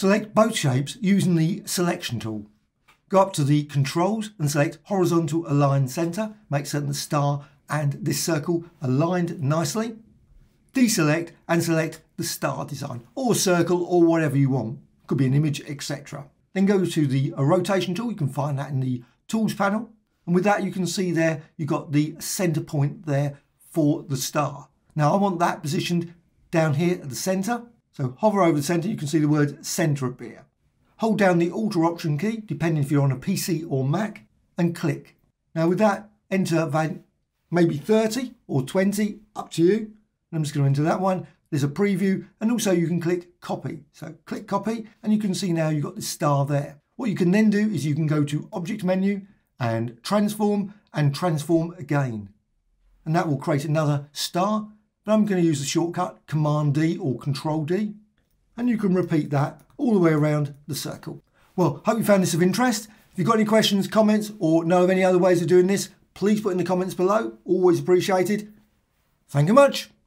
Select both shapes using the selection tool. Go up to the controls and select horizontal align center. Make certain the star and this circle aligned nicely. Deselect and select the star design or circle or whatever you want. Could be an image, etc. Then go to the rotation tool. You can find that in the tools panel. And with that, you can see there, you've got the center point there for the star. Now I want that positioned down here at the center. So hover over the center, you can see the word center appear. Hold down the Alt or Option key, depending if you're on a PC or Mac, and click. Now with that, enter maybe 30 or 20, up to you. And I'm just going to enter that one. There's a preview, and also you can click copy. So click copy, and you can see now you've got this star there. What you can then do is you can go to Object menu and transform again. And that will create another star. But I'm going to use the shortcut Command D or Control D. And you can repeat that all the way around the circle. Well, hope you found this of interest. If you've got any questions, comments, or know of any other ways of doing this, please put in the comments below. Always appreciated. Thank you much.